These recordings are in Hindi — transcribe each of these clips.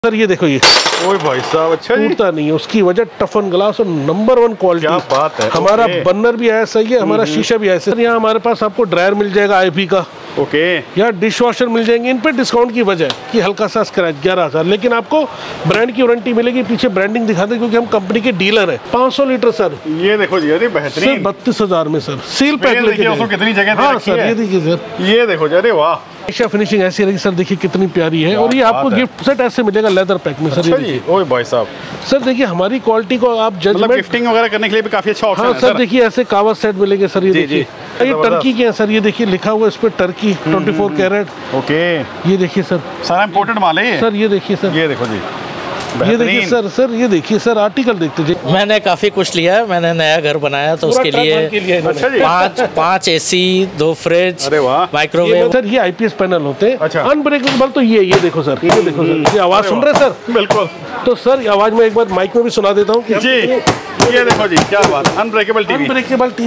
सर ये देखो, ये ओए भाई साहब, अच्छा जी, टूटता नहीं है, उसकी वजह टफन ग्लास और नंबर 1 क्वालिटी। क्या बात है। हमारा बर्नर भी ऐसा ही है, हमारा शीशा भी ऐसा है। यहाँ हमारे पास आपको ड्रायर मिल जाएगा आईपी का, ओके, यहाँ डिश वॉशर मिल जाएंगे। इन पे डिस्काउंट की वजह कि हल्का सा स्क्रैच 11,000, लेकिन आपको ब्रांड की वारंटी मिलेगी। पीछे ब्रांडिंग दिखा दें क्योंकि हम कंपनी के डीलर हैं। 500 लीटर सर, ये देखो जी, अरे बेहतरीन, 32,000 में सर, सील पैक लेके कितनी जगह। हाँ सर, ये देखिए सर, ये देखो जी, अरे वाह, हमेशा फिनिशिंग ऐसी रहेगी सर। देखिए कितनी प्यारी है, और ये आपको गिफ्ट सेट ऐसे मिलेगा लेदर पैक में सर। अच्छा जी, ओए भाई साहब, सर देखिए हमारी क्वालिटी को आप मतलब गिफ्टिंग वगैरह करने के लिए भी काफी अच्छा ऑप्शन है। हाँ सर, देखिए ऐसे कावच सेट मिलेंगे सर। ये देखिए, ये टर्की के हैं सर, ये देखिए लिखा हुआ है इस पे टर्की 24 कैरेट। ओके, ये देखिए सर, सारा इंपोर्टेड माल है सर। ये देखिए सर, ये देखो जी, ये देखिए सर, सर ये देखिए सर, आर्टिकल देखते जी। मैंने काफी कुछ लिया है, मैंने नया घर बनाया तो उसके लिए अच्छा जी, 5 एसी, 2 फ्रिज, अरे वाह, माइक्रोवेव। सर ये आईपीएस पैनल होते हैं। अच्छा, अनब्रेकेबल तो ये देखो सर, ये देखो सर, ये आवाज सुन रहे सर? बिल्कुल। तो सर आवाज में एक बार माइक में भी सुना देता हूँ जी, ये देखो जी, क्या बात, अनब्रेकेबल टीवी, अनब्रेकेबल टीवी।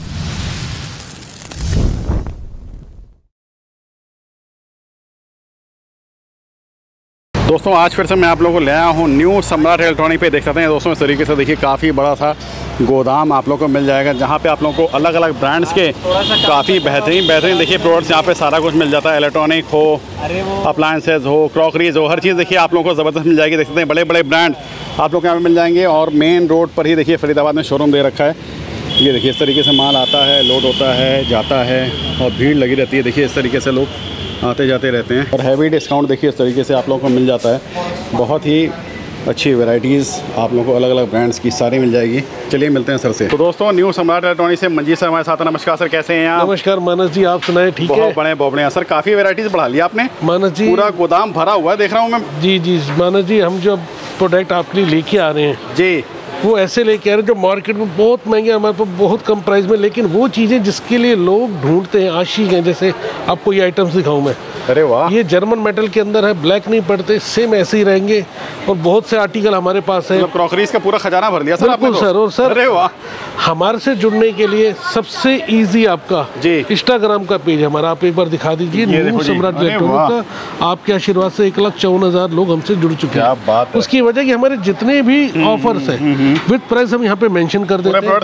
दोस्तों आज फिर से मैं आप लोगों को ले आया हूँ न्यू सम्राट इलेक्ट्रॉनिक पे। देख सकते हैं दोस्तों, इस तरीके से देखिए काफ़ी बड़ा सा गोदाम आप लोगों को मिल जाएगा, जहाँ पे आप लोगों को अलग अलग ब्रांड्स के काफ़ी बेहतरीन देखिए प्रोडक्ट्स यहाँ पे सारा कुछ मिल जाता है। इलेक्ट्रॉनिक हो, अप्लायंसेज हो, क्रॉकरीज हो, हर चीज़ देखिए आप लोगों को ज़बरदस्त मिल जाएगी। देख सकते हैं बड़े बड़े ब्रांड आप लोग यहाँ पर मिल जाएंगे, और मेन रोड पर ही देखिए फरीदाबाद में शोरूम दे रखा है। ये देखिए इस तरीके से माल आता है, लोड होता है, जाता है, और भीड़ लगी रहती है। देखिए इस तरीके से लोग आते जाते रहते हैं, और हैवी डिस्काउंट देखिए इस तरीके से आप लोगों को मिल जाता है। बहुत ही अच्छी वैरायटीज़ आप लोगों को अलग अलग ब्रांड्स की सारी मिल जाएगी। चलिए मिलते हैं सर से। तो दोस्तों न्यू सम्राट इलेक्ट्रॉनिक से मंजीत सर हमारे साथ। नमस्कार सर, कैसे हैं आप? नमस्कार मानस जी, आप सुनाए? ठीक है, बहुत बढ़िया सर, काफ़ी वैरायटीज़ बढ़ा लिया आपने मानस जी, पूरा गोदाम भरा हुआ है देख रहा हूँ मैं। जी जी मानस जी, हम जो प्रोडक्ट आपके लिए लेके आ रहे हैं जी, वो ऐसे लेके आ रहे हैं जो मार्केट में बहुत महंगे, हमारे पास बहुत कम प्राइस में, लेकिन वो चीज़ें जिसके लिए लोग ढूंढते हैं, आशिक हैं। जैसे आपको ये आइटम्स दिखाऊं मैं, अरे वाह, ये जर्मन मेटल के अंदर है, ब्लैक नहीं पड़ते, सेम ऐसे ही रहेंगे, और बहुत से आर्टिकल हमारे पास है। मतलब क्रॉकरीज का पूरा खजाना भर लिया सर आपने तो। सर, और सर अरे वाह, हमारे से जुड़ने के लिए सबसे इजी आपका जी इंस्टाग्राम का पेज हमारा, आप एक बार दिखा दीजिए। न्यू सम्राट इलेक्ट्रॉनिक का आपके आशीर्वाद से 1,54,000 लोग हमसे जुड़ चुके हैं। उसकी वजह कि हमारे जितने भी ऑफर्स हैं विद प्राइस हम यहाँ पे मेंशन कर देते हैं।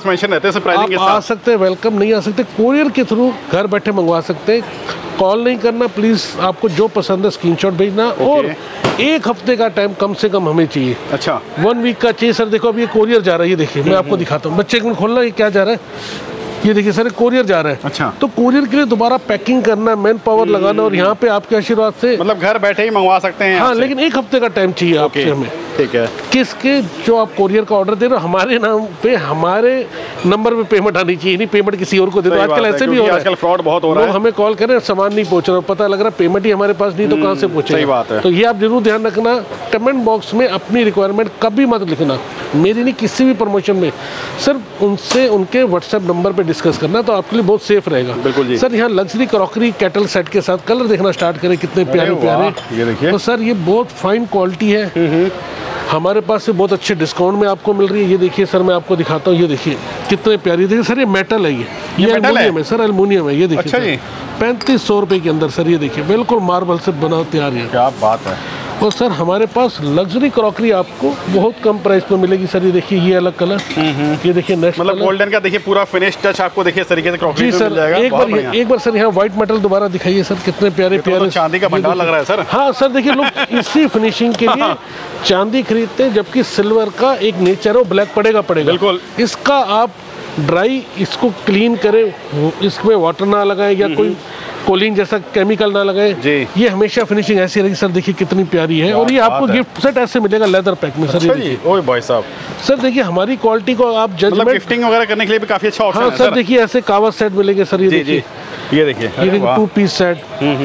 आप आ सकते हैं, वेलकम, नहीं आ सकते कोरियर के थ्रू घर बैठे मंगवा सकते हैं। कॉल नहीं करना प्लीज, आपको जो पसंद है स्क्रीनशॉट भेजना, और 1 हफ्ते का टाइम कम से कम हमें चाहिए। अच्छा, 1 वीक का चाहिए सर। देखो अभी ये कोरियर जा रहा है, ये देखिए मैं आपको दिखाता हूँ। बच्चे को खोलना, ये क्या जा रहा है, ये देखिए सर, कोरियर जा रहा है। अच्छा, तो कोरियर के लिए दोबारा पैकिंग करना, मैन पावर लगाना, और यहाँ पे आपके आशीर्वाद से मतलब घर बैठे ही मंगवा सकते हैं। हाँ, लेकिन 1 हफ्ते का टाइम चाहिए आपसे हमें। ठीक है, किसके जो आप कोरियर का ऑर्डर दे रहे हो, हमारे नाम पे, हमारे नंबर पे पेमेंट आनी चाहिए, नहीं पेमेंट किसी और को दे दो। आजकल ऐसे भी हो रहा है, आजकल फ्रॉड बहुत हो रहा है। लोग हमें कॉल करें, सामान नहीं पहुंच रहा, पता लग रहा है पेमेंट ही हमारे पास नहीं, तो कहाँ से पहुंचे। सही बात है। तो ये आप जरूर ध्यान रखना, कमेंट बॉक्स में अपनी रिक्वायरमेंट कभी मत लिखना, मेरी नहीं, किसी भी प्रमोशन में, सिर्फ उनसे उनके व्हाट्सएप नंबर पे डिस्कस करना, तो आपके लिए बहुत सेफ रहेगा। बिल्कुल जी। सर यहाँ लग्जरी क्रॉकरी केटल सेट के साथ कलर देखना स्टार्ट करें, कितने प्यारे प्यारे, ये देखिए। तो सर ये बहुत फाइन क्वालिटी है, हमारे पास से बहुत अच्छे डिस्काउंट में आपको मिल रही है। ये देखिए सर, मैं आपको दिखाता हूँ, ये देखिए कितने प्यारी, देखिए सर ये मेटल है, ये एल्युमिनियम है सर, एल्युमिनियम है। ये देखिए, अच्छा जी, 3500 रुपये के अंदर सर, ये देखिए बिल्कुल मार्बल से बना तैयार है। क्या बात है। और सर हमारे पास लग्जरी क्रॉकरी आपको बहुत कम प्राइस पर मिलेगी सर। ये देखिए, ये अलग कलर, ये देखिए नेक्स्ट, मतलब गोल्डन का देखिए पूरा फिनिश टच आपको देखिए इस तरीके से क्रॉकरी जी सर। एक बार सर यहाँ व्हाइट मेटल दोबारा दिखाइए सर, कितने प्यारे प्यारे, चांदी का भंडार लग रहा है सर। हाँ सर, देखिए लोग इसी फिनिशिंग के लिए चांदी खरीदते हैं, जबकि सिल्वर का एक नेचर है, ब्लैक पड़ेगा। बिल्कुल, इसका आप ड्राई, इसको क्लीन करें, इसमें वाटर ना लगाएं या कोई कोलिन जैसा केमिकल ना लगाए, ये हमेशा फिनिशिंग ऐसी रहेगी सर। देखिए कितनी प्यारी है, और ये आपको गिफ्ट सेट ऐसे मिलेगा लेदर पैक में सर। अच्छा जी, ओए भाई साहब, सर देखिए हमारी क्वालिटी को आप मतलब गिफ्टिंग वगैरह करने के लिए भी काफी अच्छा ऑप्शन है। हाँ सर, देखिए ऐसे कावच सेट मिलेंगे सर। ये देखिए, ये देखिए 2 पीस सेट,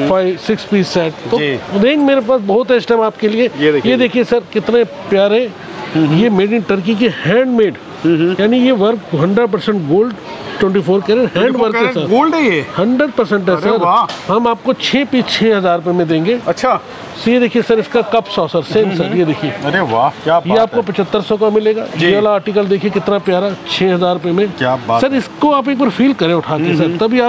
5-6 पीस सेट, तो रेंज मेरे पास बहुत है इस टाइम आपके लिए। ये देखिए सर कितने प्यारे, ये मेड इन टर्की के हैंडमेड, यानी ये work 100% gold, 24 carat hand work है सर। गोल्ड है ये, 100% है सर। हम आपको 6 पीस 6,000 रुपये में देंगे। अच्छा, ये देखिए सर, इसका कप सॉसर सेम सर, ये देखिए। अरे वाह, क्या बात है। ये आपको 7500 का मिलेगा। ये वाला आर्टिकल देखिए कितना प्यारा, 6,000 रुपये में। क्या बात सर, इसको आप एक बार फील करें उठा के सर, तभी आप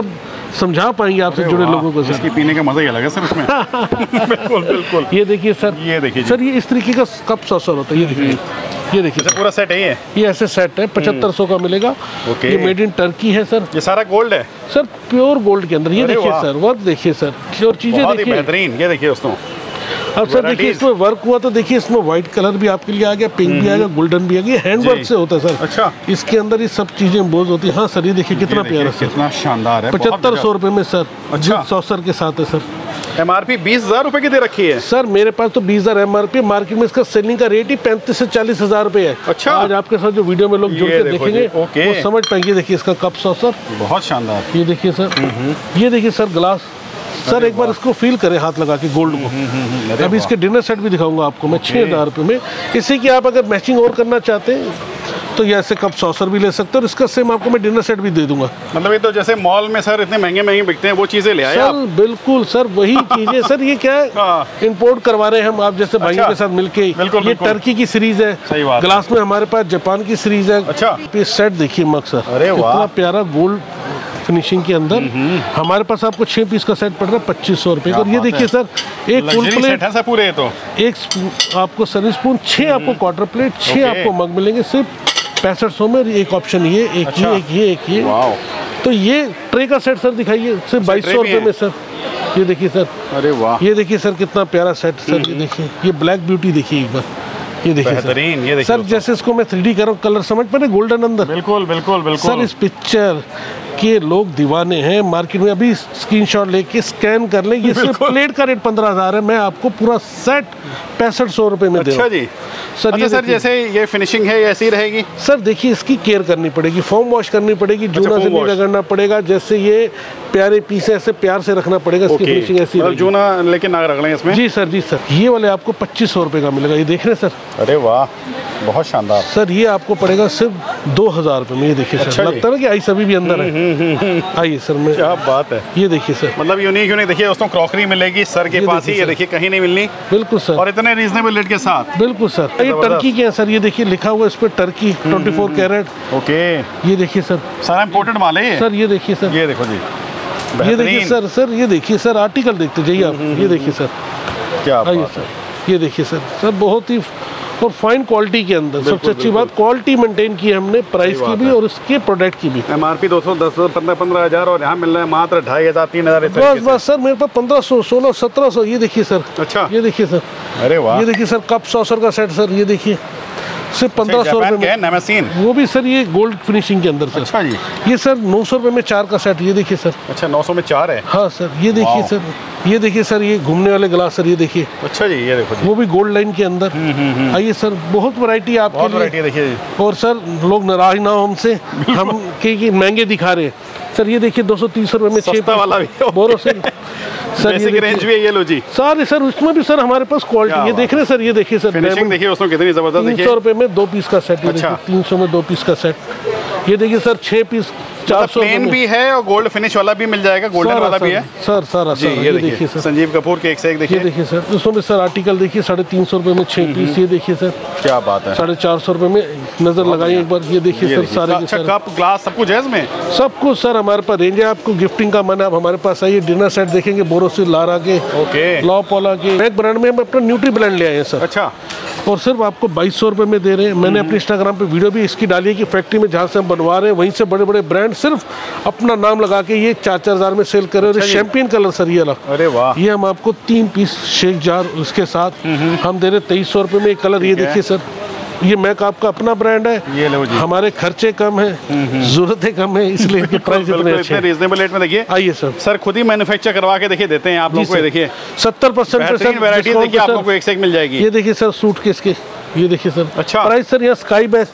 समझा पाएंगे आपसे जुड़े लोगों को सर। इसकी पीने का मजा ही अलग है सर इसमें। बिल्कुल बिल्कुल। ये देखिए सर, ये देखिए सर, ये इस तरीके का कप सॉसर होता है। ये देखिए, ये देखिए सर, पूरा सेट है ये ऐसे सेट है, 7500 का मिलेगा। ये मेड इन टर्की है सर। ये सारा गोल्ड है सर, प्योर गोल्ड के अंदर। ये देखिए सर, वर्क देखिए सर, और चीजें देखिए बेहतरीन। ये देखिए दोस्तों, अब सर देखिए इसमें वर्क हुआ तो देखिए इसमें व्हाइट कलर भी आपके लिए आ गया, पिंक भी आ गया, गोल्डन भी आ गया, हैंड वर्क से होता है सर। अच्छा, इसके अंदर ये सब चीजें बोझ होती है। हाँ सर, ये देखिए कितना प्यारा सर, कितना शानदार है। 7500 रुपए में सर। अच्छा, सॉसर के साथ है सर। MRP 20,000 रुपए की दे रखी है सर। मेरे पास तो 20,000 MRP, मार्केट में इसका सेलिंग का रेट ही 35 से 40 हजार रुपए है। अच्छा, आज आपके साथ जो वीडियो में लोग जुड़ के देखेंगे वो समझ पाएंगे। देखिए इसका कप सॉसर बहुत शानदार। ये देखिए सर, ये देखिए सर ग्लास सर, एक बार इसको फील करें हाथ लगा के गोल्ड को। अभी इसके डिनर सेट भी दिखाऊंगा आपको मैं 6000 रुपये में। इसी की आप अगर मैचिंग और करना चाहते हैं तो ये ऐसे कप सॉसर भी ले सकते हैं, और इसका सेम आपको मैं डिनर सेट भी दे दूंगा। मतलब ये तो जैसे मॉल में सर इतने महंगे महंगे बिकते हैं, वो चीजें ले आए सर आप? बिल्कुल सर, वही चीजें सर। ये क्या है, इंपोर्ट करवा रहे हैं हम आप जैसे भाइयों के साथ मिलके। ये टर्की की सीरीज है, ग्लास में हमारे पास जापान की सीरीज है। अच्छा, ये सेट देखिए मग सर, कितना प्यारा गोल्ड फिनिशिंग के अंदर। हमारे पास आपको 6 पीस का सेट पड़ रहा है 2500 रुपए का। और ये देखिए सर, एक फुल प्लेट है पूरे। ये तो एक आपको सर्विस स्पून, 6 आपको क्वार्टर प्लेट, 6 आपको मग मिलेंगे सिर्फ 6500 में। एक ऑप्शन ये, एक ये, एक ये, एक ये। तो ये ट्रे का सेट सर दिखाइए सिर्फ 2200 रुपए में सर। ये देखिए सर, अरे वाह, ये देखिए सर कितना प्यारा सेट सर। ये देखिए, ये ब्लैक ब्यूटी देखिए एक बार, ये देखिए बेहतरीन। ये देखिए सर, जैसे इसको मैं 3D कर रहा हूँ, कलर समझ पा रहे, गोल्डन अंदर। बिल्कुल बिल्कुल बिल्कुल सर, इस पिक्चर के लोग दीवाने हैं मार्केट में। अभी स्क्रीनशॉट लेके स्कैन कर लें। ये सिर्फ प्लेट का रेट 15,000 है, मैं आपको पूरा सेट 6500 रुपए में दे रहा हूं। अच्छा जी सर। अच्छा सर, जैसे ये फिनिशिंग है, ये ऐसी रहेगी सर? देखिए इसकी केयर करनी पड़ेगी, फोम वॉश करनी पड़ेगी, जूना से नहीं रगड़ना पड़ेगा। जैसे ये प्यारे पीस ऐसे प्यार से रखना पड़ेगा। इसकी फिनिशिंग ऐसी रहेगी। जूना लेकिन ना रगड़ें इसमें। जी सर, जी सर। ये वाले आपको 2500 रुपए का मिलेगा। ये देख रहे हैं सर? अरे वाह, बहुत शानदार सर। ये आपको पड़ेगा सिर्फ 2000 रुपए में। ये देखिए सर, लगता है ना कि आइस अभी भी अंदर है। आइए सर, मैं क्या बात है। ये देखिए सर, मतलब यूनिक देखिए दोस्तों, क्रॉकरी मिलेगी सर के पास ही। ये देखिए कहीं नहीं मिलनी। बिल्कुल सर, और इतने रीजनेबल रेट के साथ। बिल्कुल सर। ये टर्की के हैं सर। ये देखिए लिखा हुआ इस पे टर्की 24 कैरेट। ओके, ये देखिए सर, सारा इंपोर्टेड माल है सर। ये देखिए सर, ये देखो जी, ये देखिए सर। सर ये देखिए सर, आर्टिकल देखते जाइए आप। ये देखिए सर, क्या आइए सर, ये देखिए सर। सर बहुत ही और फाइन क्वालिटी के अंदर। सबसे अच्छी बात, क्वालिटी मेंटेन की हमने, प्राइस की भी और उसके प्रोडक्ट की भी। MRP 210, 15,000 और यहाँ मिल रहा है मात्र 2,500, 3,000। बस बस सर, मेरे पास 1500, 1600, 1700। ये देखिए सर। अच्छा, ये देखिए सर। अरे वाह, ये देखिए सर, कप सॉसर का सेट सर। ये देखिए सिर्फ 1500 रुपए में, वो भी सर ये गोल्ड फिनिशिंग के अंदर सर। अच्छा जी। ये सर 900 रुपए में 4 का सेट। ये देखिए सर। अच्छा, 900 में 4 है? हाँ सर। ये देखिए सर, ये देखिए सर, ये घूमने वाले गिलास सर। ये देखिए। अच्छा जी, ये देखो जी, वो भी गोल्ड लाइन के अंदर। आइए सर, बहुत वैरायटी आपके लिए। देखिए। और सर लोग नाराज ना हो हमसे, हम कि महंगे दिखा रहे हैं सर। ये देखिए 230 रुपए में 6 वाला भी बोरो से सर। ये रेंज भी है। ये लो जी सारे सर, उसमें भी सर हमारे पास क्वालिटी। ये देख रहे हैं सर, ये देखिए सर, फिनिशिंग देखिए उसमें कितनी जबरदस्त। 300 रुपए में 2 पीस का सेट। अच्छा, 300 में 2 पीस का सेट। ये देखिए सर, 6 पीस 400 प्लेन भी है और गोल्ड फिनिश वाला भी मिल जाएगा, गोल्डन वाला भी है सर। सारा जी। ये देखिए सर, संजीव कपूर के एक से एक देखिए। ये देखिए सर, उसमें भी सर आर्टिकल देखिए 350 रुपए में 6 पीस। ये देखिए सर, क्या बात है। 450 रुपए में नजर लगाइए एक बार। ये देखिए सर, सारे अच्छा, कप ग्लास सब कुछ है इसमें। सब कुछ सर हमारे पास रेंज है। आपको गिफ्टिंग का मन है, आप हमारे पास आइए। डिनर सेट देखेंगे बोरोसिल, लारा के, लॉ पोला के। एक ब्रांड में हम अपना न्यूट्री ब्रांड ले आए हैं सर। अच्छा, और सिर्फ आपको 2200 रुपए में दे रहे हैं। मैंने अपने इंस्टाग्राम पे वीडियो भी इसकी डाली है कि फैक्ट्री में जहाँ से हम बनवा रहे हैं वहीं से बड़े बड़े ब्रांड सिर्फ अपना नाम लगा के ये 4-4 हज़ार में सेल कर रहे हैं। चैंपियन कलर सर ये वाला। अरे वाह, ये हम आपको 3 पीस शेक जार उसके साथ हम दे रहे 2300 रुपए में एक कलर। ये देखिए सर, ये मैक आपका अपना ब्रांड है। ये लो जी, हमारे खर्चे कम है, जरूरतें कम है, इसलिए इनके प्राइस इतने अच्छे हैं। रीजनेबल रेट में देखिए। आइए सर, सर खुद ही मैन्युफैक्चर करवा के देखिए देते हैं आप लोगों को। देखिए 70% पे सर वैरायटी देखिए आप लोगों को एक से एक मिल जाएगी। ये देखिए सर, सूट केस के। ये देखिए सर। अच्छा, प्राइस सर यहाँ स्काई बेस्ट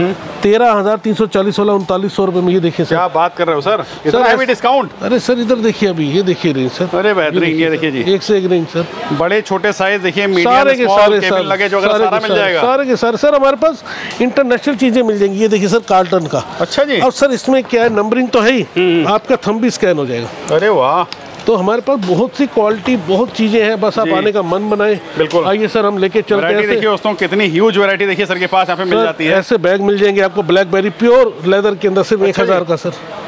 13,340 वाला 3900 रुपए में। ये देखिए सर, क्या बात कर रहे हो सर, इतना हैवी डिस्काउंट। अरे सर इधर देखिए, अभी ये देखिए रेंज सर। अरे बेहतरीन, ये देखिए जी, एक से एक रेंज सर। बड़े छोटे साइज देखिए, मीडियम, सारे के सारे सर लगे जो सारा मिल जाएगा। सारे के सारे सर हमारे पास इंटरनेशनल चीजें मिल जाएंगी। ये देखिए सर, कार्टन का। अच्छा जी। अब सर इसमें क्या है, नंबरिंग तो है ही, आपका थंब भी स्कैन हो जाएगा। अरे वाह, तो हमारे पास बहुत सी क्वालिटी, बहुत चीजें हैं, बस आप आने का मन बनाए। बिल्कुल, आइए सर, हम लेके चलते हैं। देखिए दोस्तों, कितनी ह्यूज वैरायटी देखिए सर के पास यहाँ पे मिल जाती है। ऐसे बैग मिल जाएंगे आपको ब्लैकबेरी प्योर लेदर के अंदर, सिर्फ 1000 का सर।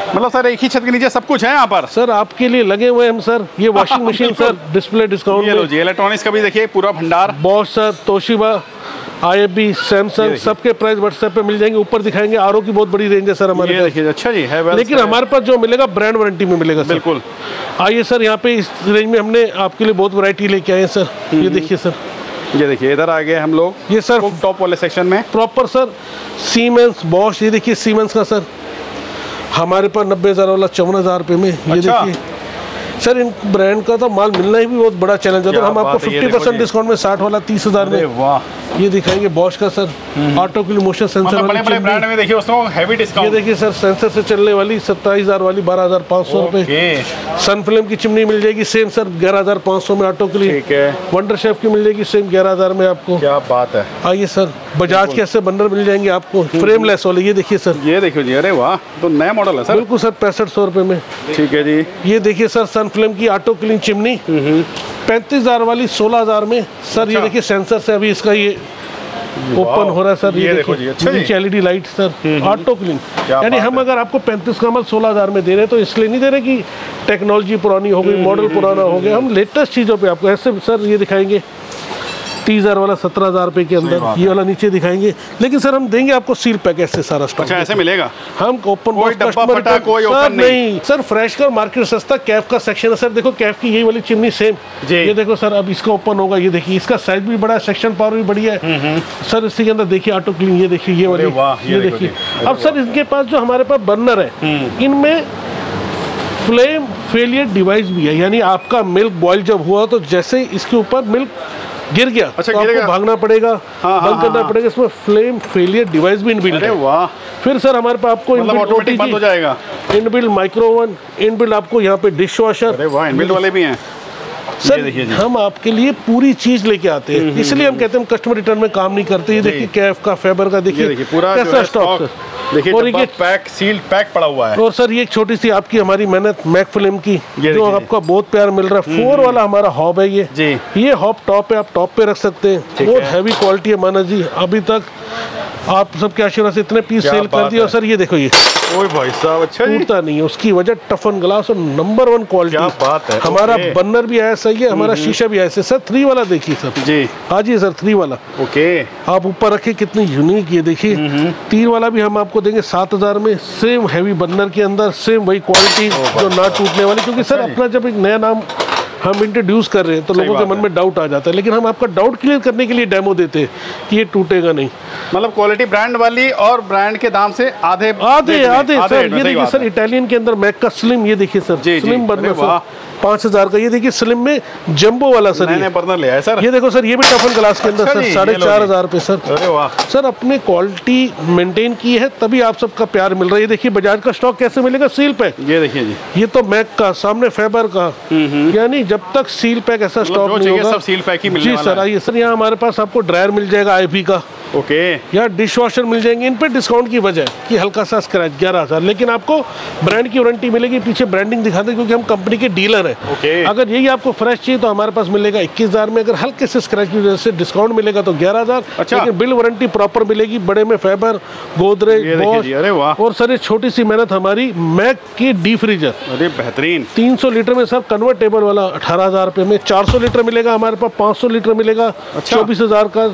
मतलब सर एक ही छत के नीचे सब कुछ है यहाँ पर। सर आपके लिए लगे हुए हम सर, ये washing machine sir display discount में जी, इलेक्ट्रॉनिक्स का भी देखिए पूरा भंडार। Bosch sir, Toshiba, IFB, Samsung, सबके प्राइस व्हाट्सएप पे मिल जाएंगे। ऊपर दिखाएंगे आरओ की बहुत बड़ी रेंज है सर हमारे पास। अच्छा जी है, लेकिन हमारे पास जो मिलेगा ब्रांड वारंटी में मिलेगा सर। बिल्कुल। आइए सर, यहाँ पे इस रेंज में हमने आपके लिए बहुत वैरायटी लेके आए हैं सर। ये देखिए सर, ये देखिए इधर आ गए हम लोग, ये सर टॉप वाले सेक्शन में प्रॉपर सर सीमेंस, बॉश। ये देखिए सीमेंस का सर हमारे पास 90,000 वाला 54,000 रुपये में। ये देखिए सर, इन ब्रांड का तो माल मिलना ही भी बहुत बड़ा चैलेंज है। तो हम आपको 50% डिस्काउंट में 60 वाला 30,000 में। वाह, ये दिखाएंगे बॉश का sir auto click motion sensor बड़े बड़े ब्रांड में देखिए उसमें हेवी डिस्काउंट। ये देखिए सर सेंसर से चलने वाली 27,000 वाली 12,500 रुपए। सनफ्लेम की चिमनी मिल जाएगी सेम सर 11,500 में ऑटो क्लिक। ठीक है। वंडर शेफ की मिल जाएगी सेम 11,000 में आपको। क्या बात है। आइए सर, बजाज के ऐसे बर्नर मिल जाएंगे आपको फ्रेमलेस वाले। ये देखिए सर, ये देखिए जी, अरे वाह, तो नया मॉडल है सर। बिल्कुल सर 6500 रुपए में। ठीक है जी। ये देखिए सर सनफ्लेम की ऑटो क्लीन चिमनी 35,000 वाली 16,000 में सर। ये देखिए सेंसर से अभी इसका ये ओपन हो रहा है सर। ये देखिए LED light sir auto clean. यानी हम अगर आपको 35 का माल 16,000 में दे रहे हैं तो इसलिए नहीं दे रहे कि टेक्नोलॉजी पुरानी हो गई, मॉडल पुराना हो गया। हम लेटेस्ट चीज़ों पे आपको ऐसे सर ये दिखाएंगे 30,000 वाला 17,000 रुपए के अंदर। ये वाला नीचे दिखाएंगे, लेकिन सर हम देंगे आपको सील पैक ऐसे सारा स्टॉक। अच्छा, ऐसे मिलेगा? हम ओपन कोई डब्बा फटा, कोई ओपन नहीं सर। फ्रेश का मार्केट सस्ता कैफ का सेक्शन है सर। देखो कैफ की यही वाली चिमनी सेम। ये देखो सर, अब इसका ओपन होगा। ये देखिए इसका साइज भी बड़ा है, सेक्शन पावर भी बढ़िया है सर। इसी के अंदर देखिए ऑटो क्लीन। ये देखिए ये वाली, ये देखिए। अब सर इनके पास जो हमारे पास बर्नर है, इनमें फ्लेम फेलियर डिवाइस भी है। यानी आपका मिल्क बॉयल जब हुआ तो जैसे इसके ऊपर मिल्क गिर गया, अच्छा, तो आपको भागना पड़ेगा, बंद करना पड़ेगा। इसमें फ्लेम फेलियर डिवाइस भी इनबिल्ट है। वाह। फिर सर हमारे पास आपको ऑटोमेटिक बंद हो जाएगा, इनबिल्ट माइक्रो ओवन, इनबिल्ट आपको यहाँ पे डिश वॉशर। अरे वाह, इनबिल्ट वाले भी हैं सर। हम आपके लिए पूरी चीज लेके आते हैं, इसलिए हम कहते हैं हम कस्टमर रिटर्न में काम नहीं करते। ये देखिए कैफ का, फेबर का, देखिए कैसा स्टॉक सर। देखिए और ये पैक सील्ड पैक पड़ा हुआ है। और सर ये एक छोटी सी आपकी हमारी मेहनत मैक फिल्म की, जो आपको बहुत प्यार मिल रहा है। 4 वाला हमारा हॉब है ये जी। ये हॉब टॉप है, आप टॉप पे रख सकते हैं। बहुत हैवी क्वालिटी है माना जी। अभी तक आप सबके आशीर्वाद से इतने पीस सेल कर दिए। और सर ये देखो, ये ओए भाई साहब, अच्छा टूटता नहीं है। उसकी वजह टफन ग्लास और नंबर 1 क्वालिटी। क्या बात है। हमारा बर्नर भी ऐसा ही है, हमारा शीशा भी ऐसे। सर 3 वाला देखिए सर जी। हाँ जी सर 3 वाला। ओके, आप ऊपर रखे कितनी यूनिक। ये देखिए 3 वाला भी हम आपको देंगे 7,000 में। सेम हैवी बर्नर के अंदर सेम वही क्वालिटी जो ना टूटने वाली। क्योंकि सर अपना जब एक नया नाम हम इंट्रोड्यूस कर रहे हैं तो लोगों के मन में डाउट आ जाता है, लेकिन हम आपका डाउट क्लियर करने के लिए डेमो देते हैं कि ये टूटेगा नहीं। मतलब क्वालिटी ब्रांड वाली और ब्रांड के दाम से आधे सर। ये देखिए सर इटालियन के अंदर मैक का स्लिम। ये देखिए सर स्लिम बर्नर 5,000 का। ये देखिए स्लिम में जंबो वाला सर, नए बर्नर ले आए सर। ये देखो सर, ये भी टफन ग्लास के अंदर सर 4,500 रुपए सर। अरे वाह सर, अपने क्वालिटी मेंटेन की है तभी आप सबका प्यार मिल रहा है। ये देखिए बजाज का स्टॉक कैसे मिलेगा, सील पैक। ये देखिए जी, ये तो मैक का, सामने फेबर का। यानी जब तक सील पैक ऐसा स्टॉक नहीं होगा, सब सील पैक ही मिलने वाला है। जी सर। आइए सर, यहाँ हमारे पास आपको ड्रायर मिल जाएगा IFB का। ओके। या डिश वॉशर मिल जाएंगे। इन पे डिस्काउंट की वजह कि हल्का सा स्क्रैच 11,000, लेकिन आपको ब्रांड की वारंटी मिलेगी। पीछे ब्रांडिंग दिखा दें क्योंकि हम कंपनी के डीलर हैं। ओके। अगर यही आपको फ्रेश चाहिए तो हमारे पास मिलेगा 21,000 में। अगर हल्के से स्क्रैच की वजह से डिस्काउंट मिलेगा तो 11,000। अच्छा। लेकिन बिल वारंटी प्रॉपर मिलेगी। बड़े में फेबर, गोदरेज, बॉश। अरे वाह। और सर ये छोटी सी मेहनत हमारी मैक की डी फ्रीजर। अरे बेहतरीन। 300 लीटर में सर कन्वर्टेबल वाला 18,000 रुपए में। 400 लीटर मिलेगा हमारे पास, 500 लीटर मिलेगा। 24,000 का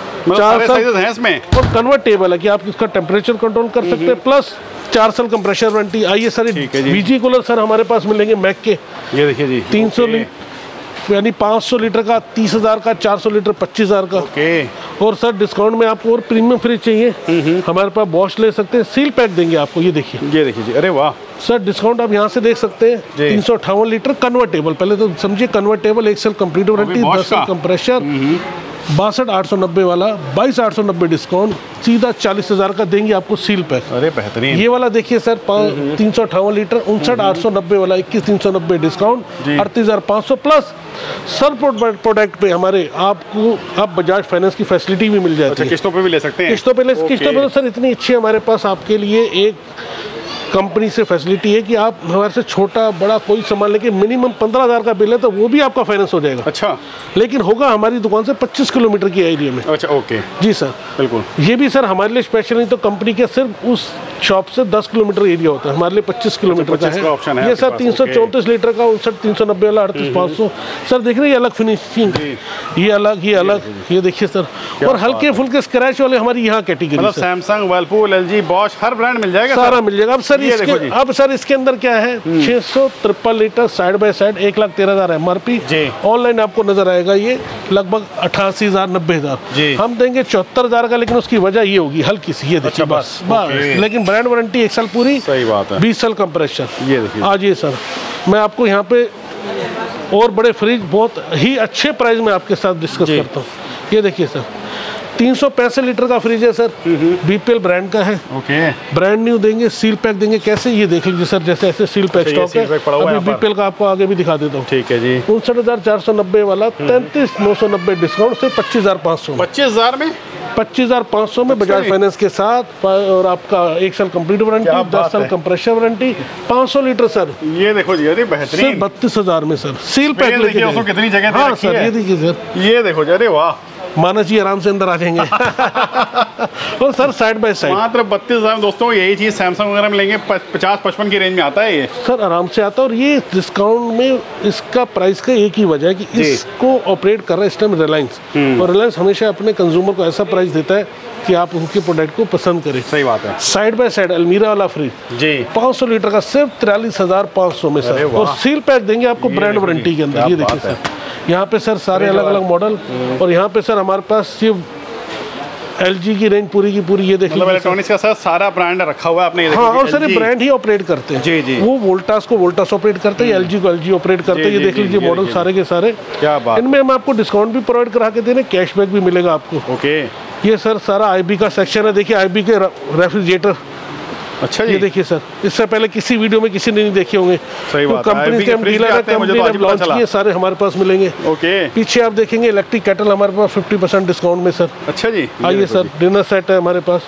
4 साल है इसमें। और कन्वर्टेबल है कि आप इसका टेम्परेचर कंट्रोल कर सकते हैं, प्लस 4 साल कंप्रेशर वारंटी। आइए सर, VG कूलर सर हमारे पास मिलेंगे मैक के। ये देखिए जी 300 यानी 500 लीटर का 30,000 का, 400 लीटर 25,000 का। और सर डिस्काउंट में आपको और प्रीमियम फ्रिज चाहिए हमारे पास बॉश ले सकते हैं। सील पैक देंगे आपको। ये देखिए जी। अरे वाह सर, डिस्काउंट आप यहाँ से देख सकते हैं। 358 लीटर कन्वर्टेबल। पहले तो समझिए कन्वर्टेबल, 1 साल कंप्लीट वारंटी, 10 साल कंप्रेशर, 62,890 वाला, 22,890 डिस्काउंट, सीधा 40,000 का देंगे आपको सील पैक। अरे बेहतरीन। ये वाला देखिए सर 358 लीटर 59,890 वाला, 21,390 डिस्काउंट, 38,500 प्लस सर प्रोडक्ट पे हमारे आपको अब बजाज फाइनेंस की फैसिलिटी भी मिल जाती है। किस्तों पे भी ले सकते हैं। किस्तों पे तो सर इतनी अच्छी हमारे पास आपके लिए एक कंपनी से फैसिलिटी है कि आप हमारे से छोटा बड़ा कोई सामान लेके मिनिमम 15,000 का बिल है तो वो भी आपका फाइनेंस हो जाएगा। अच्छा। लेकिन होगा हमारी दुकान से 25 किलोमीटर की एरिया में। अच्छा, ओके। जी सर, बिल्कुल। ये भी सर हमारे लिए स्पेशल नहीं तो कंपनी के सिर्फ उस शॉप से 10 किलोमीटर एरिया होता है, हमारे लिए 25 किलोमीटर का है। ये सर 334 लीटर का 59-390 वाला 38-500 सर देख रहे हैं, ये अलग फिनिशिंग, ये अलग, ये अलग, ये देखिए सर। और हल्के फुल्के स्क्रैच वाले हमारी यहाँ कैटेगरी, मतलब सैमसंग, वर्लपूल, एलजी, बॉश हर ब्रांड मिल जाएगा, सारा मिल जाएगा। अब सर इसके अंदर क्या है, 653 litre side by side 1,13,000 MRP, online आपको नजर आएगा ये लगभग 88,000 90,000, हम देंगे 74,000 का। लेकिन उसकी वजह ये होगी हल्की सी, ये देखिए बस, लेकिन ब्रांड वारंटी 1 साल पूरी, सही बात है, 20 साल कंप्रेसर। ये देखिए आज ये सर मैं आपको यहाँ पे और बड़े फ्रिज बहुत ही अच्छे प्राइस में आपके साथ डिस्कस करता हूँ। ये देखिए सर 365 लीटर का फ्रिज है सर, बीपीएल ब्रांड का है, ब्रांड न्यू देंगे, सील पैक देंगे। कैसे ये देख लीजिए सर, जैसे ऐसे सील पैक स्टॉक है, अभी बीपीएल का आपको आगे भी दिखा देता हूँ। ठीक है जी, 59,490 वाला 33,990 डिस्काउंट से 25,500, 25,000 में 25,500 में बजाज फाइनेंस के साथ, और आपका 1 साल कंप्लीट वारंटी, 10 साल कंप्रेसर वारंटी, 500 लीटर सर। ये देखो जी, अरे बेहतरीन, 32,000 में सर सील पैक लेके, कितनी जगह। हाँ सर ये देखिए सर, ये देखो जी, अरे वाह, मानस जी आराम से अंदर आ जाएंगे। और सर साइड बाय साइड मात्र 32,000 दोस्तों, यही चीज सैमसंग वगैरह में लेंगे 50-55 की रेंज में आता है ये सर, आराम से आता है। और ये डिस्काउंट में इसका प्राइस का एक ही वजह है कि इसको ऑपरेट कर रहा है इस टाइम रिलायंस, और रिलायंस हमेशा अपने कंज्यूमर को ऐसा प्राइस देता है कि आप उनके प्रोडक्ट को पसंद करें। सही बात है। साइड बाय साइड अलमीरा वाला फ्रिज जी 500 लीटर का सिर्फ 43,500 में सर, और सील पैक देंगे आपको ब्रांड वारंटी के अंदर। ये देखिए सर, यहाँ पे सर सारे अलग अलग मॉडल, और यहाँ पे सर हमारे पास सिर्फ एलजी की रेंज पूरी की पूरी, ये देखिए इलेक्ट्रॉनिक्स का सर सारा ब्रांड रखा हुआ है आपने। हाँ, और सर ये ब्रांड ही ऑपरेट करते हैं जी जी, वो वोल्टास को वोल्टास ऑपरेट करते हैं, एलजी को एलजी ऑपरेट करते हैं। ये देख लीजिए मॉडल सारे के सारे, क्या बात। इनमें हम आपको डिस्काउंट भी प्रोवाइड करा के दे रहे हैं, कैशबैक भी मिलेगा आपको। ओके, ये सर सारा आईबी का सेक्शन है, देखिए आईबी के रेफ्रिजरेटर। अच्छा जी, ये देखिए सर, इससे पहले किसी वीडियो में किसी ने नहीं देखे होंगे। सही बात है, कंपनी के हम डीलर है, कंपनी ने लॉन्च किए, सारे हमारे पास मिलेंगे। ओके, पीछे आप देखेंगे इलेक्ट्रिक केटल हमारे पास 50% डिस्काउंट में सर। अच्छा जी, आइए सर, डिनर सेट है हमारे पास।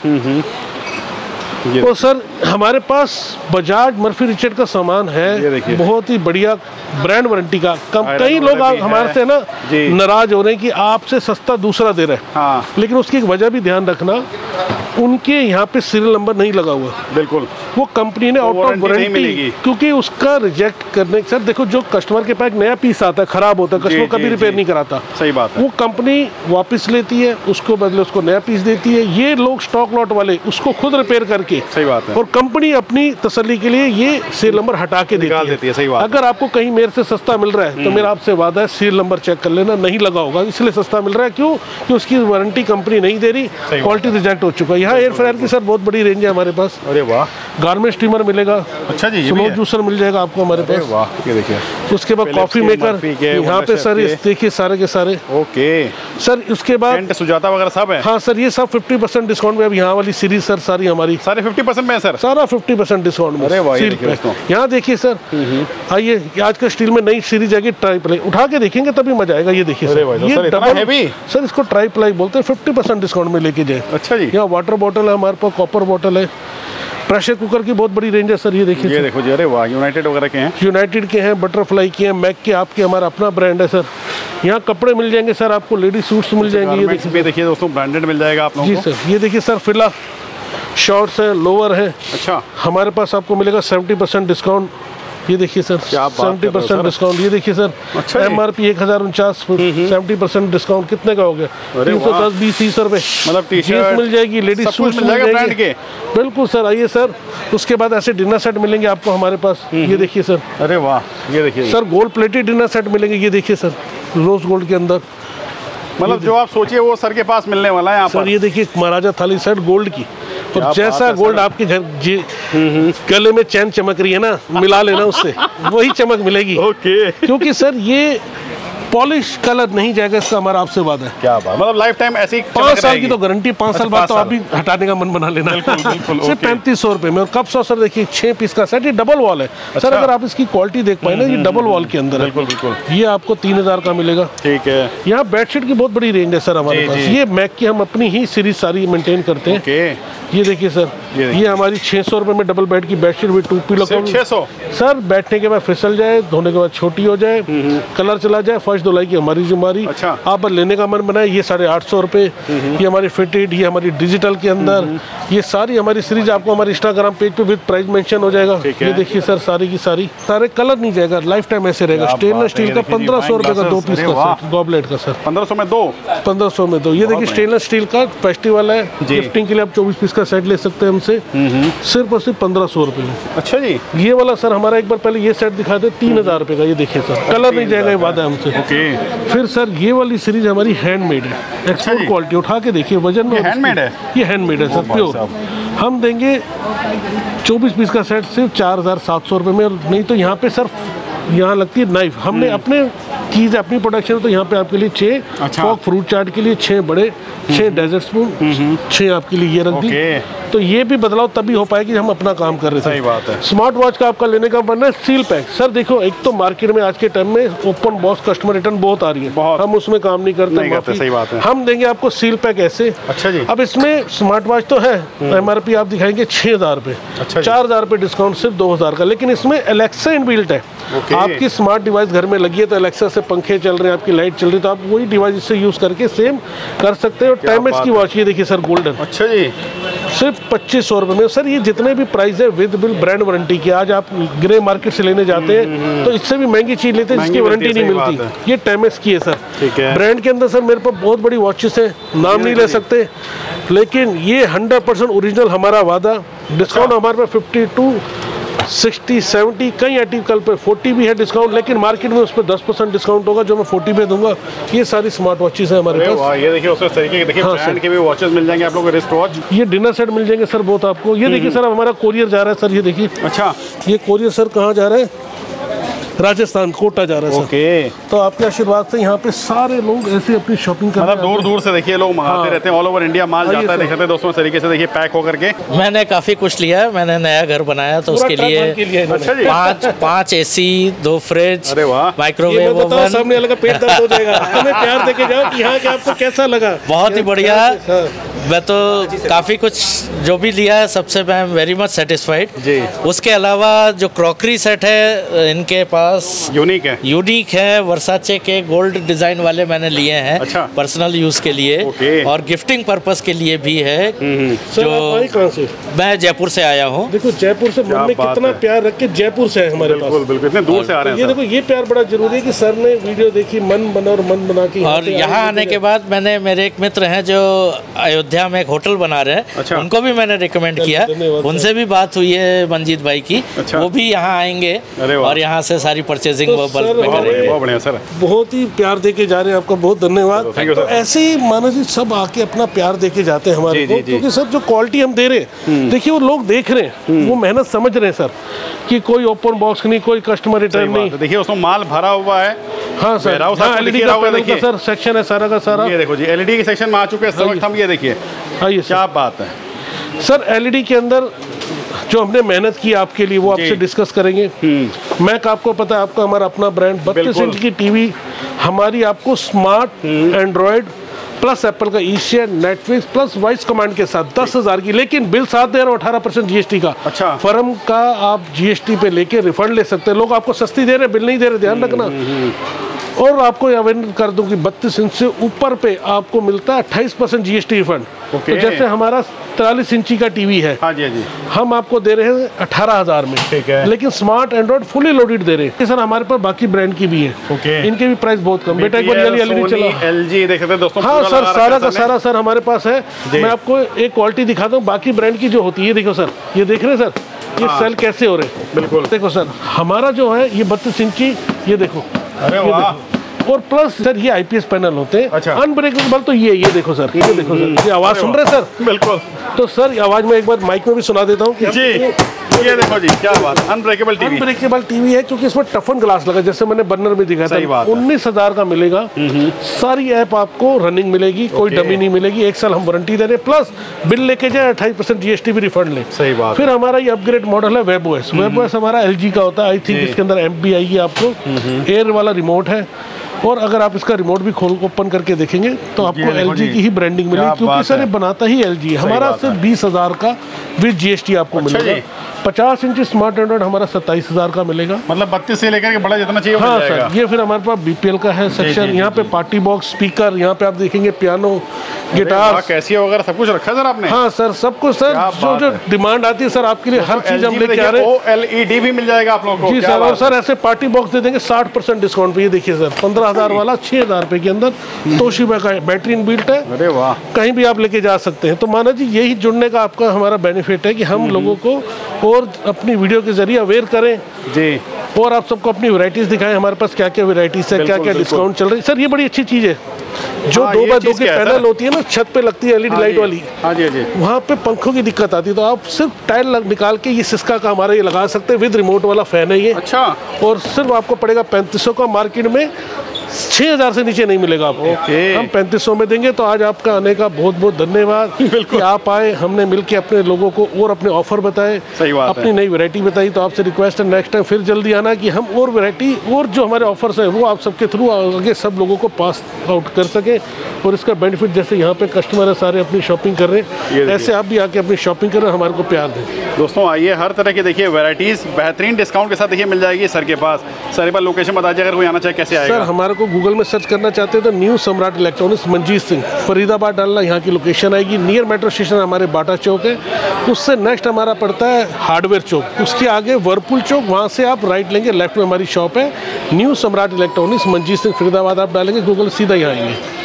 तो सर हमारे पास बजाज मर्फी रिचर्ड का सामान है, बहुत ही बढ़िया ब्रांड वारंटी का। कई लोग हमारे से ना नाराज हो रहे हैं कि आपसे सस्ता दूसरा दे रहे हैं। हाँ। लेकिन उसकी एक वजह भी ध्यान रखना, उनके यहाँ पे सीरियल नंबर नहीं लगा हुआ, बिल्कुल वो कंपनी ने आउट ऑफ वारंटी, क्योंकि उसका रिजेक्ट करने सर देखो, जो कस्टमर के पास नया पीस आता है खराब होता है, कस्टमर कभी रिपेयर नहीं कराता। सही बात है, वो कंपनी वापस लेती है, उसको बदले उसको नया पीस देती है। ये लोग स्टॉक लॉट वाले उसको खुद रिपेयर करके, सही बात है, और कंपनी अपनी तसल्ली के लिए ये सीरियल नंबर हटा के देती है। सही बात। अगर आपको कहीं मेरे से सस्ता मिल रहा है तो मेरा आपसे वादा है सीरियल नंबर चेक कर लेना, नहीं लगा होगा इसलिए सस्ता मिल रहा है। क्यों? कि उसकी वारंटी कंपनी नहीं दे रही, क्वालिटी रिजेक्ट हो चुका है। यहाँ एयर फ्रायर की सर बहुत बड़ी रेंज है हमारे पास। अरे वाह, गारमेंट स्टीमर मिलेगा। अच्छा जी, स्लो जूसर मिल जाएगा आपको हमारे पास। वाह, ये देखिए। उसके बाद कॉफी मेकर यहाँ पे सर देखिए सारे के सारे। ओके सर, उसके बाद सुजाता वगैरह सब है। हाँ सर, ये सब 50% डिस्काउंट में। अब यहाँ वाली सीरीज सर सारी हमारी सारे 50% में सर, सारा 50% डिस्काउंट में। यहाँ देखिए सर, आइए आज का स्टील में नई सीरीज आएगी ट्राई प्लाई, उठा के देखेंगे तभी मजा आएगा। ये देखिए सर, ये डबल सर, इसको ट्राई प्लाई बोलते हैं, 50% डिस्काउंट में लेके जाए। अच्छा जी, यहाँ वाटर बॉटल है हमारे पास, कॉपर बॉटल है, प्रेशर कुकर की बहुत बड़ी रेंज है सर। ये देखिए, ये देखो जी, अरे वाह, यूनाइटेड वगैरह के हैं, यूनाइटेड के हैं, बटरफ्लाई के हैं, मैक के, आपके हमारा अपना ब्रांड है सर। यहाँ कपड़े मिल जाएंगे सर, आपको लेडीज सूट्स मिल जाएंगे। ये देखिए दोस्तों, ब्रांडेड मिल जाएगा आप लोगों को। जी सर, ये देखिए सर, फिला शॉर्ट्स है, लोअर है। अच्छा, हमारे पास आपको मिलेगा 70% डिस्काउंट। ये देखिए सर, 70% डिस्काउंट। ये देखिए सर, MRP 1049, 70% डिस्काउंट कितने का हो गया? 310, 20, 30 रुपए। मतलब टी-शर्ट मिल जाएगी, लेडीज सूट मिल जाएगा ब्रांड के। बिल्कुल सर, आइए सर। उसके बाद ऐसे डिनर सेट मिलेंगे आपको हमारे पास। ये देखिए सर, अरे वाह, ये देखिए sir, gold plated dinner set मिलेंगे। ये देखिए सर, रोज गोल्ड के अंदर, मतलब जो आप सोचिए वो सर के पास मिलने वाला है यहाँ पर। ये देखिए महाराजा थाली सेट गोल्ड की, और जैसा गोल्ड आपके घर गले में चैन चमक रही है ना, मिला लेना उससे, वही चमक मिलेगी। ओके, क्योंकि सर ये पॉलिश कलर नहीं जाएगा, इसका हमारा आपसे वादा है। क्या बात, मतलब लाइफ टाइम ऐसी 5 साल की तो गारंटी, 5 साल बाद तो आप भी हटाने का मन बना लेना। सिर्फ 3500 रुपए में। और कप सॉस सर देखिए 6 पीस का सेट, ये डबल वॉल है सर। अगर आप इसकी क्वालिटी देख पाए ना, ये डबल वॉल के अंदर है। बिल्कुल, ये आपको 3000 का मिलेगा। ठीक है, यहाँ बेडशीट की बहुत बड़ी रेंज है सर हमारे पास। ये मैक की हम अपनी ही सीरीज सारी मेंटेन करते हैं। ये देखिए सर, ये हमारी 600 रुपए में डबल बेड की बेडशीट विद 2 पिलो। 600 सर, बैठने के बाद फिसल जाए, धोने के बाद छोटी हो जाए, कलर चला जाए, फर्स्ट धुलाई की हमारी जिम्मेदारी। अच्छा। आप लेने का मन बनाए, ये 850 रुपये, ये हमारी फिटेड, ये हमारी डिजिटल के अंदर, ये सारी हमारी सीरीज आपको हमारे इंस्टाग्राम पेज पे विद प्राइस मेंशन हो जाएगा। ये देखिए सर, सारी की सारी, सारे कलर नहीं जाएगा, लाइफ टाइम ऐसे रहेगा। स्टेनलेस स्टील का 1500 रुपये का 2 पीस का सेट, गॉबलेट का सर 1500 में 2, 1500 में 2। ये देखिए स्टेनलेस स्टील का फेस्टिवल है, गिफ्टिंग के लिए आप 24 पीस का सेट ले सकते हैं हमसे, सिर्फ और सिर्फ 1500 रुपये में। अच्छा जी। ये वाला सर हमारा, एक बार पहले ये सेट दिखा दे, 3000 रुपये का। ये देखिए सर, कलर नहीं जाएगा, ये वादा है हमसे। फिर सर ये वाली सीरीज हमारी हैंडमेड है, एक्सपोर्ट क्वालिटी, उठा के देखिए वजन में, हैंडमेड है, ये हैंडमेड है सर, प्योर। हम देंगे 24 पीस का सेट सिर्फ 4700 रुपये में। नहीं तो यहाँ पे सर, यहाँ लगती है नाइफ, हमने अपने चीज़ अपनी प्रोडक्शन, तो यहाँ पे आपके लिए 6 फॉक फ्रूट चाट के लिए 6 बड़े, 6 डेजर्ट स्पून, 6 आपके लिए ये रख दी। तो ये भी बदलाव तभी हो पाएगी, हम अपना काम कर रहे थे। सही बात है। स्मार्ट वॉच का आपका लेने का बनना है सील पैक। सर देखो, एक तो मार्केट में आज के टाइम में ओपन बॉक्स कस्टमर रिटर्न बहुत आ रही है, हम उसमें काम नहीं करते। सही बात है। हम देंगे आपको सील पैक ऐसे। अच्छा जी। अब इसमें स्मार्ट वॉच तो है, MRP आप दिखाएंगे 6000 रुपये, 4000 रुपये डिस्काउंट, सिर्फ 2000 का। लेकिन इसमें एलेक्सा इनबिल्ट है। आपकी स्मार्ट डिवाइस घर में लगी है, तो एलेक्सा से पंखे चल रहे हैं, आपकी लाइट चल रही है, तो आप वही डिवाइस से यूज करके सेम कर सकते हैं। और टाइमलेस की वॉच, ये देखिए सर, गोल्डन। अच्छा जी। सिर्फ 2500 रुपये में सर। ये जितने भी प्राइस है विद बिल ब्रांड वारंटी के, आज आप ग्रे मार्केट से लेने जाते हैं तो इससे भी महंगी चीज लेते हैं जिसकी वारंटी नहीं मिलती। ये टाइमलेस की है सर। ब्रांड के अंदर सर मेरे पास बहुत बड़ी वॉचेस है, नाम नहीं ले सकते, लेकिन ये 100% ओरिजिनल हमारा वादा। डिस्काउंट हमारे पास 52, 60, 70, कई आर्टिकल पे 40 भी है डिस्काउंट, लेकिन मार्केट में उस पर 10% डिस्काउंट होगा जो मैं 40 पे दूंगा। ये सारी स्मार्ट वॉचेस है हमारे पास। ये देखिए उसमें तरीके के, देखिए ब्रांड के भी वॉचेस मिल जाएंगे आप लोगों को, रिस्ट वॉच। ये डिनर सेट मिल जाएंगे सर बहुत आपको। ये देखिए सर, हमारा कोरियर जा रहा है सर, ये देखिए। अच्छा। ये कोरियर सर कहाँ जा रहा है? राजस्थान, कोटा जा रहा है सर। तो आपके आशीर्वाद से यहाँ पे सारे लोग ऐसे अपनी शॉपिंग करते हैं। मतलब दूर दूर से देखिए लोग मंगाते रहते हैं, ऑल ओवर इंडिया माल जाता है, देखते हैं दोस्तों इस तरीके से, देखिए पैक होकर के। मैंने काफ़ी कुछ लिया है, मैंने नया घर बनाया तो उसके लिए 5 AC, 2 फ्रिज, माइक्रोवेव ओवन। सामने वाले का पेट दर्द हो जाएगा। हमें प्यार देके जाओ कि यहाँ के आपको कैसा लगा। बहुत ही बढ़िया। मैं तो काफ़ी कुछ जो भी लिया है सबसे मैं वेरी मच सेटिस्फाइड जी। उसके अलावा जो क्रॉकरी सेट है इनके पास यूनिक है, वर्साचे के गोल्ड डिजाइन वाले मैंने लिए हैं। अच्छा। पर्सनल यूज के लिए और गिफ्टिंग पर्पस के लिए भी है। जो कहाँ से? मैं जयपुर से आया हूँ। देखो जयपुर से, मन में कितना प्यार रख के जयपुर से है हमारे पास। बिल्कुल, इतने दूर से आ रहे हैं। ये देखो, ये प्यार बड़ा जरूरी है कि सर ने वीडियो देखी, मन बना और मन बना के। और यहाँ आने के बाद मैंने, मेरे एक मित्र हैं जो अयोध्या में एक होटल बना रहे हैं। अच्छा। उनको भी मैंने रिकमेंड किया, उनसे भी बात हुई है मंजीत भाई की। अच्छा। वो भी यहाँ आएंगे और यहाँ से सारी परचेजिंग बहुत ही प्यार देके जा रहे हैं। आपका बहुत धन्यवाद। तो ऐसे ही मानो जी सब आके अपना प्यार देके जाते हैं हमारे को, क्योंकि सर जो क्वालिटी हम दे रहे हैं, देखिए वो लोग देख रहे हैं, वो मेहनत समझ रहे हैं सर, कि कोई ओपन बॉक्स नहीं, कोई कस्टमर रिटर्न नहीं। देखिए उसमें माल भरा हुआ है। हाँ सर, LED का पैनल का सर सेक्शन है सारा का सारा। ये देखो जी, LED के सेक्शन में आ चुके हैं हम। ये देखिए, क्या बात है सर। LED के अंदर जो हमने मेहनत की आपके लिए, वो आपसे डिस्कस करेंगे। मैक आपको पता है, आपका हमारा अपना ब्रांड, 32 इंच की टीवी हमारी आपको स्मार्ट एंड्रॉयड प्लस एप्पल का eShare, Netflix plus voice command के साथ 10,000 की, लेकिन बिल साथ दे रहा हूँ 18% GST का। अच्छा। फर्म का आप GST पे लेके रिफंड ले सकते हैं। लोग आपको सस्ती दे रहे हैं, बिल नहीं दे रहे, ध्यान रखना। और आपको अवेयर कर दूं कि 32 इंच से ऊपर पे आपको मिलता है 28% GST रिफंड। तो जैसे हमारा 43 इंची का टीवी है, हाँ जी, हाँ जी, हम आपको दे रहे हैं 18,000 में। ठीक है। लेकिन स्मार्ट एंड्रॉइड फुली लोडेड दे रहे हैं सर। हमारे पास बाकी ब्रांड की भी है, इनके भी प्राइस बहुत कम। बेटा एक बार LED चला, LG देख सकते हैं दोस्तों। हाँ सर, सारा का सारा सर हमारे पास है। मैं आपको एक क्वालिटी दिखाता हूँ बाकी ब्रांड की जो होती है। देखो सर, ये देख रहे हैं सर, ये सेल कैसे हो रहे हैं। बिल्कुल देखो सर, हमारा जो है ये 32 इंची, ये देखो। अरे वाह। और प्लस सर ये IPS पैनल होते हैं। अच्छा। अनब्रेकेबल तो ये देखो सर, ये देखो सर, ये आवाज सुन रहे हैं सर। बिल्कुल। तो सर आवाज में एक बार माइक में भी सुना देता हूँ जी। ये देखो जी, क्या बात, अनब्रेकेबल टीवी है, क्योंकि इसमें टफन ग्लास लगा, जैसे मैंने बर्नर में दिखाया था। 19,000 का मिलेगा। सारी ऐप आपको रनिंग मिलेगी, कोई डमी नहीं मिलेगी। 1 साल हम वारंटी दे रहे हैं, प्लस बिल लेके जाए 28% GST भी रिफंड ले। सही बात। फिर हमारा ये अपग्रेड मॉडल है WebOS। WebOS हमारा LG का होता है। आई थिंक इसके अंदर MP आएगी आपको, एयर वाला रिमोट है। और अगर आप इसका रिमोट भी खोल ओपन करके देखेंगे तो आपको LG की ही ब्रांडिंग मिलेगी, क्योंकि सर ये बनाता ही LG है। हमारा सिर्फ 20,000 का विद GST आपको मिलेगा। 50 इंच स्मार्ट एंड्रॉइड हमारा 27,000 का मिलेगा। मतलब 32 से लेकर के बड़ा जितना चाहिए हाँ सर, ये फिर हमारे पास BPL का है सेक्शन। यहाँ पे पार्टी बॉक्स, स्पीकर, यहाँ पे आप देखेंगे पियानो, गिटार, कैसिया वगैरह सब कुछ रखा है सर आपने? हाँ सर, सब कुछ सर, जो डिमांड आती है सर आपके लिए हर चीज हम लेके आ रहे हैं। OLED भी मिल जाएगा आप लोगों को? जी सर, और सर ऐसे पार्टी बॉक्स दे देंगे 60% डिस्काउंट पे। ये देखिए सर, 15,000 वाला 6,000 रुपए के अंदर तोशिबा का बैटरी इनबिल्ट है। अरे वाह, कहीं भी आप लेके जा सकते हैं। तो माना जी यही जुड़ने का आपका हमारा बेनिफिट है कि हम लोगों को और अपनी वीडियो के जरिए अवेयर करें जी, और आप सबको अपनी वैरायटीज दिखाएं हमारे पास क्या क्या वैरायटीज है, क्या क्या डिस्काउंट चल रही है। सर ये बड़ी अच्छी चीज़ है, जो 2x2 की पैनल होती है ना, छत पे लगती है LED लाइट वाली, वहाँ पे पंखों की दिक्कत आती है, तो आप सिर्फ टाइल निकाल के ये सिस्का का हमारा ये लगा सकते हैं। विद रिमोट वाला फैन है ये। अच्छा। और सिर्फ आपको पड़ेगा 3500 का, मार्केट में 6,000 से नीचे नहीं मिलेगा आपको। हम 3500 में देंगे। तो आज आपका आने का बहुत बहुत धन्यवाद कि आप आए, हमने मिलके अपने लोगों को और अपने ऑफर बताए, अपनी नई वैरायटी बताई। तो आपसे रिक्वेस्ट है नेक्स्ट टाइम फिर जल्दी आना कि हम और वैरायटी और जो हमारे ऑफर्स हैं वो आप सबके थ्रू आगे सब लोगों को पास आउट कर सके, और इसका बेनिफिट जैसे यहाँ पे कस्टमर है सारे अपनी शॉपिंग कर रहे हैं, ऐसे आप भी आके अपनी शॉपिंग करें, हमारे को प्यार दें। दोस्तों आइए, हर तरह की देखिए वैरायटीज बेहतरीन डिस्काउंट के साथ देखिए मिल जाएगी सर के पास। सर एक बार लोकेशन बता दीजिए, अगर कोई आना चाहे कैसे आएगा? सर हमारे को गूगल में सर्च करना चाहते हैं तो न्यू सम्राट इलेक्ट्रॉनिक्स मंजीत सिंह फरीदाबाद डालना, यहाँ की लोकेशन आएगी। नियर मेट्रो स्टेशन हमारे बाटा चौक है, उससे नेक्स्ट हमारा पड़ता है हार्डवेयर चौक, उसके आगे वर्लपुल चौक, वहाँ से आप राइट लेंगे, लेफ्ट में हमारी शॉप है न्यू सम्राट इलेक्ट्रॉनिक्स मंजीत सिंह फरीदाबाद। आप डालेंगे गूगल सीधा यहाँ आएंगे।